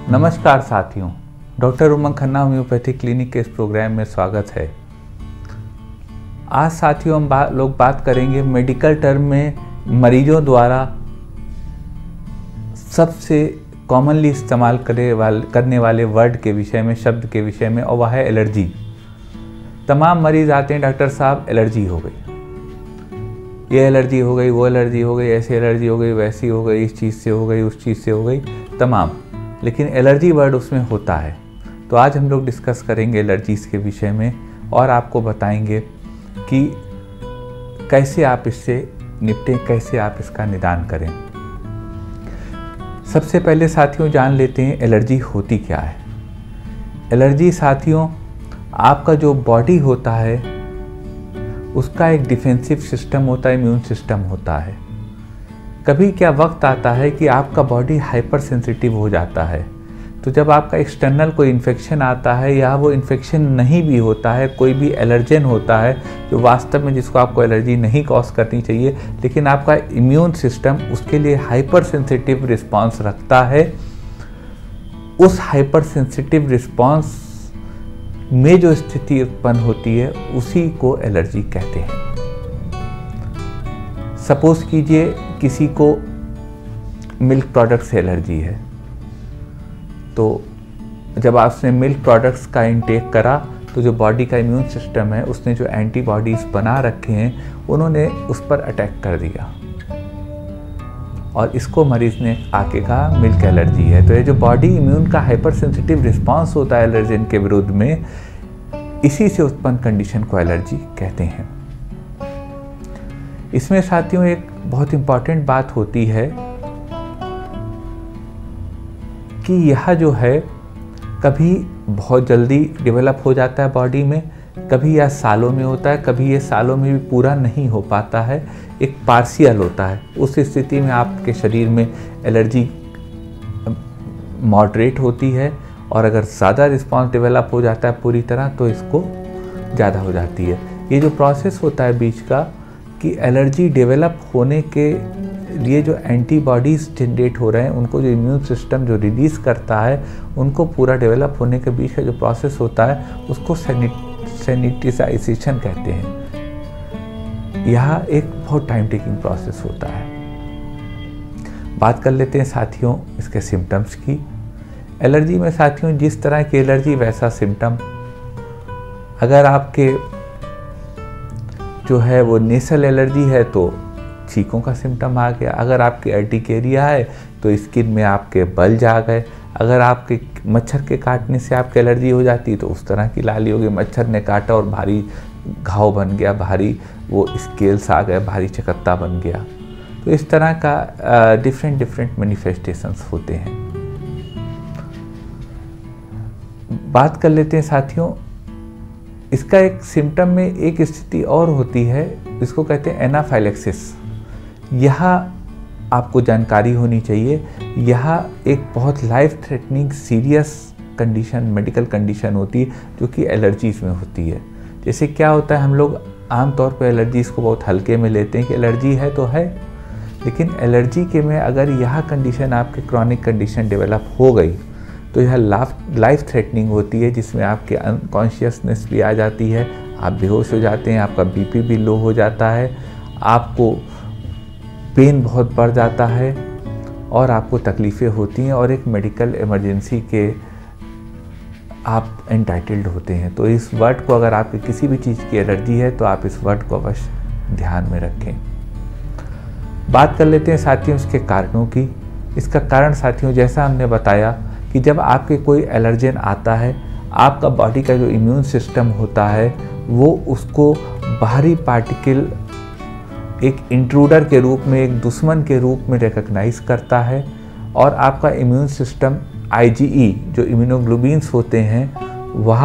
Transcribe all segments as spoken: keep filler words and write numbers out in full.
नमस्कार साथियों, doctor Umang Khanna homeopathy clinic के इस प्रोग्राम में स्वागत है। आज साथियों हम बा, लोग बात करेंगे मेडिकल टर्म में मरीजों द्वारा सबसे कॉमनली इस्तेमाल करे वाले करने वाले वर्ड के विषय में, शब्द के विषय में, और वह है एलर्जी। तमाम मरीज आते हैं, डॉक्टर साहब एलर्जी हो गई, ये एलर्जी हो गई, वो एलर्जी हो गई, ऐसी एलर्जी हो गई, वैसी हो गई, इस चीज़ से हो गई, उस चीज़ से हो गई, तमाम। लेकिन एलर्जी वर्ड उसमें होता है। तो आज हम लोग डिस्कस करेंगे एलर्जीज़ के विषय में और आपको बताएंगे कि कैसे आप इससे निपटें, कैसे आप इसका निदान करें। सबसे पहले साथियों जान लेते हैं एलर्जी होती क्या है। एलर्जी साथियों आपका जो बॉडी होता है उसका एक डिफेंसिव सिस्टम होता है, इम्यून सिस्टम होता है। कभी क्या वक्त आता है कि आपका बॉडी हाइपर सेंसिटिव हो जाता है, तो जब आपका एक्सटर्नल कोई इन्फेक्शन आता है या वो इन्फेक्शन नहीं भी होता है, कोई भी एलर्जेन होता है जो वास्तव में जिसको आपको एलर्जी नहीं कॉज करनी चाहिए, लेकिन आपका इम्यून सिस्टम उसके लिए हाइपर सेंसिटिव रिस्पॉन्स रखता है, उस हाइपर सेंसिटिव रिस्पॉन्स में जो स्थिति उत्पन्न होती है उसी को एलर्जी कहते हैं। सपोज कीजिए किसी को मिल्क प्रोडक्ट से एलर्जी है, तो जब आपने मिल्क प्रोडक्ट्स का इंटेक करा तो जो बॉडी का इम्यून सिस्टम है उसने जो एंटीबॉडीज बना रखे हैं उन्होंने उस पर अटैक कर दिया और इसको मरीज ने आके कहा मिल्क एलर्जी है। तो ये जो बॉडी इम्यून का हाइपर सेंसिटिव रिस्पॉन्स होता है एलर्जेन के विरुद्ध में, इसी से उत्पन्न कंडीशन को एलर्जी कहते हैं। इसमें साथियों एक बहुत इंपॉर्टेंट बात होती है कि यह जो है कभी बहुत जल्दी डेवलप हो जाता है बॉडी में, कभी यह सालों में होता है, कभी ये सालों में भी पूरा नहीं हो पाता है, एक पार्शियल होता है। उस स्थिति में आपके शरीर में एलर्जी मॉडरेट होती है और अगर ज़्यादा रिस्पॉन्स डेवलप हो जाता है पूरी तरह तो इसको ज़्यादा हो जाती है। ये जो प्रोसेस होता है बीच का कि एलर्जी डेवलप होने के लिए जो एंटीबॉडीज़ जनरेट हो रहे हैं उनको जो इम्यून सिस्टम जो रिलीज़ करता है उनको पूरा डेवलप होने के बीच का जो प्रोसेस होता है उसको सैनिटाइजेशन कहते हैं। यह एक बहुत टाइम टेकिंग प्रोसेस होता है। बात कर लेते हैं साथियों इसके सिम्टम्स की। एलर्जी में साथियों जिस तरह की एलर्जी वैसा सिम्टम। अगर आपके जो है वो नेसल एलर्जी है तो छींकों का सिम्टम आ गया। अगर आपके अर्टिकेरिया है तो स्किन में आपके बल्ज आ गए। अगर आपके मच्छर के काटने से आपकी एलर्जी हो जाती है तो उस तरह की लाली होगी, मच्छर ने काटा और भारी घाव बन गया, भारी वो स्केल्स आ गए, भारी चकत्ता बन गया। तो इस तरह का डिफरेंट डिफरेंट मैनिफेस्टेशंस होते हैं। बात कर लेते हैं साथियों इसका एक सिम्टम में एक स्थिति और होती है, इसको कहते हैं एनाफाइलेक्सिस। यह आपको जानकारी होनी चाहिए, यह एक बहुत life threatening serious condition, medical condition होती है जो कि एलर्जीज़ में होती है। जैसे क्या होता है, हम लोग आमतौर पर एलर्जीज़ को बहुत हल्के में लेते हैं कि एलर्जी है तो है, लेकिन एलर्जी के में अगर यह कंडीशन आपके क्रॉनिक कंडीशन डेवलप हो गई तो यह लाइफ थ्रेटनिंग होती है, जिसमें आपके अनकॉन्शियसनेस भी आ जाती है, आप बेहोश हो जाते हैं, आपका बीपी भी लो हो जाता है, आपको पेन बहुत बढ़ जाता है और आपको तकलीफ़ें होती हैं और एक मेडिकल इमरजेंसी के आप एंटाइटल्ड होते हैं। तो इस वर्ड को, अगर आपकी किसी भी चीज़ की एलर्जी है तो आप इस वर्ड को अवश्य ध्यान में रखें। बात कर लेते हैं साथियों इसके कारणों की। इसका कारण साथियों जैसा हमने बताया कि जब आपके कोई एलर्जेन आता है, आपका बॉडी का जो इम्यून सिस्टम होता है वो उसको बाहरी पार्टिकल एक इंट्रूडर के रूप में, एक दुश्मन के रूप में रिकॉग्नाइज करता है और आपका इम्यून सिस्टम आईजीई जो इम्यूनोग्लोबिन्स होते हैं वह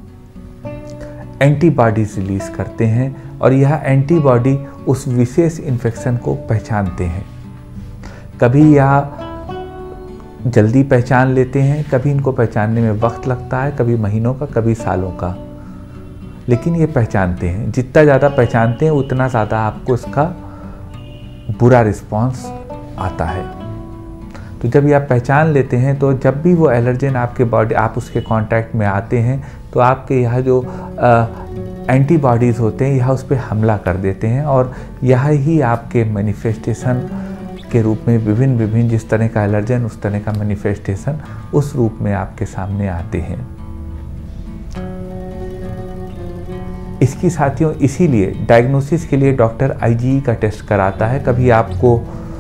एंटीबॉडीज रिलीज करते हैं और यह एंटीबॉडी उस विशेष इन्फेक्शन को पहचानते हैं। कभी यह जल्दी पहचान लेते हैं, कभी इनको पहचानने में वक्त लगता है, कभी महीनों का, कभी सालों का, लेकिन ये पहचानते हैं। जितना ज़्यादा पहचानते हैं उतना ज़्यादा आपको इसका बुरा रिस्पॉन्स आता है। तो जब ये आप पहचान लेते हैं तो जब भी वो एलर्जेन आपके बॉडी आप उसके कांटेक्ट में आते हैं तो आपके यहाँ जो एंटीबॉडीज़ होते हैं यह उस पर हमला कर देते हैं और यह ही आपके मैनिफेस्टेशन के रूप में विभिन्न विभिन्न जिस तरह का एलर्जन उस तरह का मैनिफेस्टेशन उस रूप में आपके सामने आते हैं। इसकी साथियों इसीलिए डायग्नोसिस के लिए डॉक्टर आईजीई का टेस्ट कराता है। कभी आपको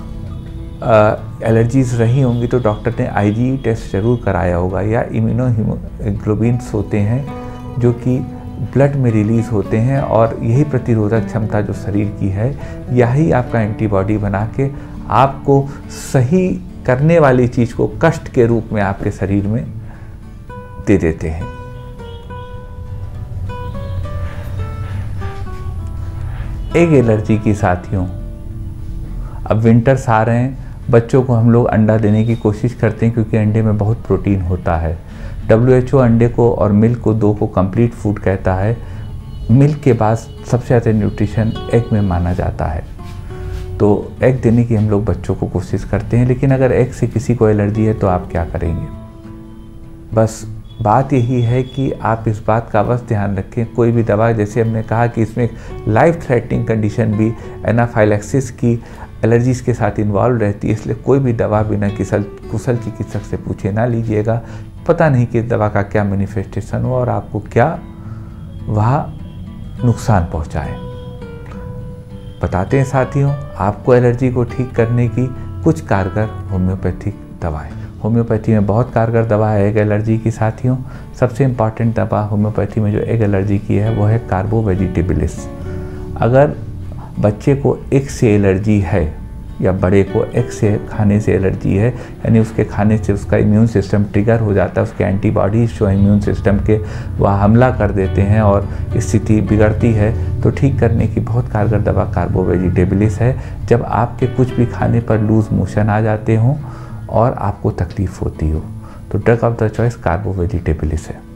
एलर्जीज रही होंगी तो डॉक्टर ने आईजीई टेस्ट जरूर कराया होगा, या इम्यूनोहीमोग्लोबिन्स होते हैं जो कि ब्लड में रिलीज़ होते हैं और यही प्रतिरोधक क्षमता जो शरीर की है यही आपका एंटीबॉडी बना के आपको सही करने वाली चीज़ को कष्ट के रूप में आपके शरीर में दे देते हैं। एग एलर्जी की साथियों, अब विंटर्स आ रहे हैं, बच्चों को हम लोग अंडा देने की कोशिश करते हैं क्योंकि अंडे में बहुत प्रोटीन होता है। डब्ल्यू एच ओ अंडे को और मिल्क को दो को कंप्लीट फूड कहता है। मिल्क के बाद सबसे ज़्यादा न्यूट्रिशन एग में माना जाता है, तो एग देने की हम लोग बच्चों को कोशिश करते हैं। लेकिन अगर एग से किसी को एलर्जी है तो आप क्या करेंगे? बस बात यही है कि आप इस बात का अवश्य ध्यान रखें, कोई भी दवा, जैसे हमने कहा कि इसमें लाइफ थ्रेटनिंग कंडीशन भी एनाफाइलैक्सिस की एलर्जीज के साथ इन्वॉल्व रहती है, इसलिए कोई भी दवा बिना किसल कुशल चिकित्सक से पूछे ना लीजिएगा। पता नहीं कि इस दवा का क्या मैनिफेस्टेशन हो और आपको क्या वह नुकसान पहुंचाए। बताते हैं साथियों आपको एलर्जी को ठीक करने की कुछ कारगर होम्योपैथिक दवाएं। होम्योपैथी में बहुत कारगर दवा है एग एलर्जी की साथियों। सबसे इम्पॉर्टेंट दवा होम्योपैथी में जो एग एलर्जी की है वो है कार्बो वेजिटेबलिस। अगर बच्चे को एग से एलर्जी है या बड़े को एग से खाने से एलर्जी है, यानी उसके खाने से उसका इम्यून सिस्टम ट्रिगर हो जाता है, उसके एंटीबॉडीज जो इम्यून सिस्टम के वह हमला कर देते हैं और स्थिति बिगड़ती है, तो ठीक करने की बहुत कारगर दवा कार्बो वेजिटेबलिस है। जब आपके कुछ भी खाने पर लूज मोशन आ जाते हों और आपको तकलीफ होती हो तो drug of the choice carbo vegetabilis है।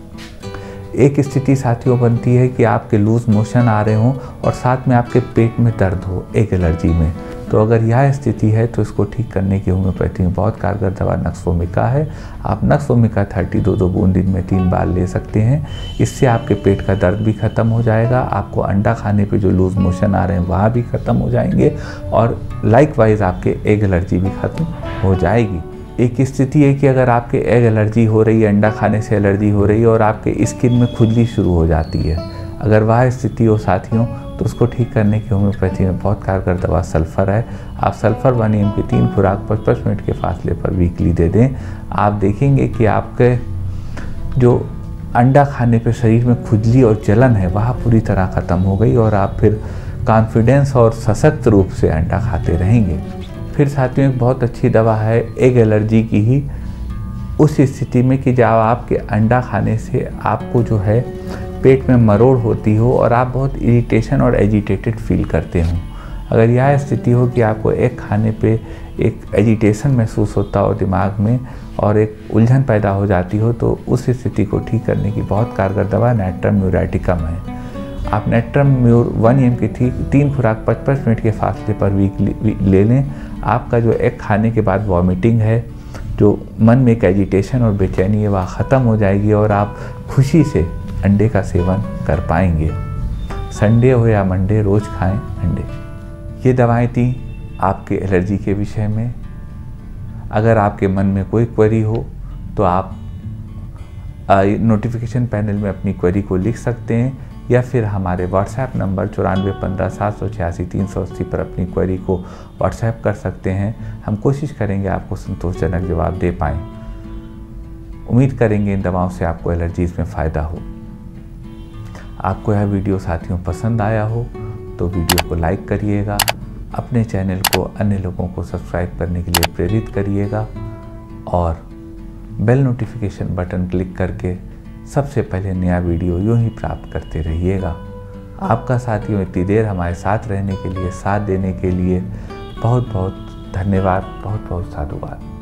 एक स्थिति साथियों बनती है कि आपके लूज मोशन आ रहे हों और साथ में आपके पेट में दर्द हो एग एलर्जी में, तो अगर यह स्थिति है तो इसको ठीक करने की होम्योपैथी में बहुत कारगर दवा नक्स वोमिका है। आप नक्स वोमिका थर्टी दो दो बूंद दिन में तीन बार ले सकते हैं। इससे आपके पेट का दर्द भी खत्म हो जाएगा, आपको अंडा खाने पे जो लूज मोशन आ रहे हैं वहाँ भी खत्म हो जाएंगे और लाइकवाइज आपके एग एलर्जी भी खत्म हो जाएगी। एक स्थिति है कि अगर आपके एग एलर्जी हो रही है, अंडा खाने से एलर्जी हो रही है और आपके स्किन में खुजली शुरू हो जाती है, अगर वह स्थिति हो साथियों तो उसको ठीक करने की होम्योपैथी में बहुत कारगर दवा सल्फ़र है। आप सल्फ़र वन एम की तीन खुराक पचपन मिनट के फासले पर वीकली दे दें। आप देखेंगे कि आपके जो अंडा खाने पे शरीर में खुजली और जलन है वह पूरी तरह ख़त्म हो गई और आप फिर कॉन्फिडेंस और सशक्त रूप से अंडा खाते रहेंगे। फिर साथियों एक बहुत अच्छी दवा है एग एलर्जी की ही उस स्थिति में कि जब आपके अंडा खाने से आपको जो है पेट में मरोड़ होती हो और आप बहुत इरिटेशन और एजिटेटेड फील करते हो। अगर यह स्थिति हो कि आपको एग खाने पे एक एजिटेशन महसूस होता हो दिमाग में और एक उलझन पैदा हो जाती हो, तो उस स्थिति को ठीक करने की बहुत कारगर दवा नेट्रम म्यूराटिकम है। आप नेट्रम म्यूर वन एम की थी तीन खुराक पचपन मिनट के फासले पर वीकली ले लें। आपका जो एग खाने के बाद वॉमिटिंग है, जो मन में एक एजिटेशन और बेचैनी है, वह ख़त्म हो जाएगी और आप खुशी से अंडे का सेवन कर पाएंगे। संडे हो या मंडे रोज़ खाएं अंडे। ये दवाएं थी आपके एलर्जी के विषय में। अगर आपके मन में कोई क्वेरी हो तो आप नोटिफिकेशन पैनल में अपनी क्वेरी को लिख सकते हैं या फिर हमारे व्हाट्सएप नंबर चौरानवे पंद्रह सात सौ छियासी तीन सौ अस्सी पर अपनी क्वेरी को व्हाट्सएप कर सकते हैं। हम कोशिश करेंगे आपको संतोषजनक जवाब दे पाएँ। उम्मीद करेंगे इन दवाओं से आपको एलर्जीज में फ़ायदा हो। आपको यह वीडियो साथियों पसंद आया हो तो वीडियो को लाइक करिएगा, अपने चैनल को अन्य लोगों को सब्सक्राइब करने के लिए प्रेरित करिएगा और बेल नोटिफिकेशन बटन क्लिक करके सबसे पहले नया वीडियो यूं ही प्राप्त करते रहिएगा। आपका साथियों इतनी देर हमारे साथ रहने के लिए, साथ देने के लिए बहुत बहुत धन्यवाद, बहुत बहुत साधुवाद।